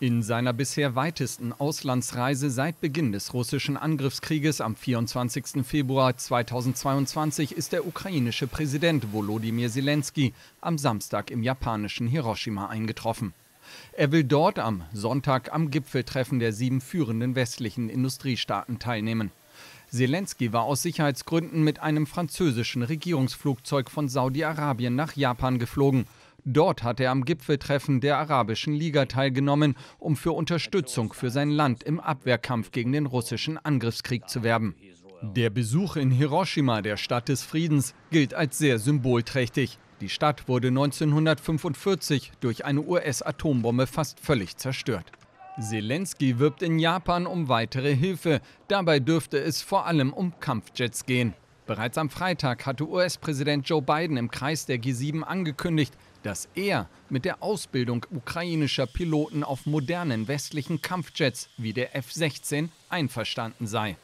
In seiner bisher weitesten Auslandsreise seit Beginn des russischen Angriffskrieges am 24. Februar 2022 ist der ukrainische Präsident Volodymyr Zelensky am Samstag im japanischen Hiroshima eingetroffen. Er will dort am Sonntag am Gipfeltreffen der 7 führenden westlichen Industriestaaten teilnehmen. Zelensky war aus Sicherheitsgründen mit einem französischen Regierungsflugzeug von Saudi-Arabien nach Japan geflogen. Dort hat er am Gipfeltreffen der Arabischen Liga teilgenommen, um für Unterstützung für sein Land im Abwehrkampf gegen den russischen Angriffskrieg zu werben. Der Besuch in Hiroshima, der Stadt des Friedens, gilt als sehr symbolträchtig. Die Stadt wurde 1945 durch eine US-Atombombe fast völlig zerstört. Zelensky wirbt in Japan um weitere Hilfe. Dabei dürfte es vor allem um Kampfjets gehen. Bereits am Freitag hatte US-Präsident Joe Biden im Kreis der G7 angekündigt, dass er mit der Ausbildung ukrainischer Piloten auf modernen westlichen Kampfjets wie der F-16 einverstanden sei.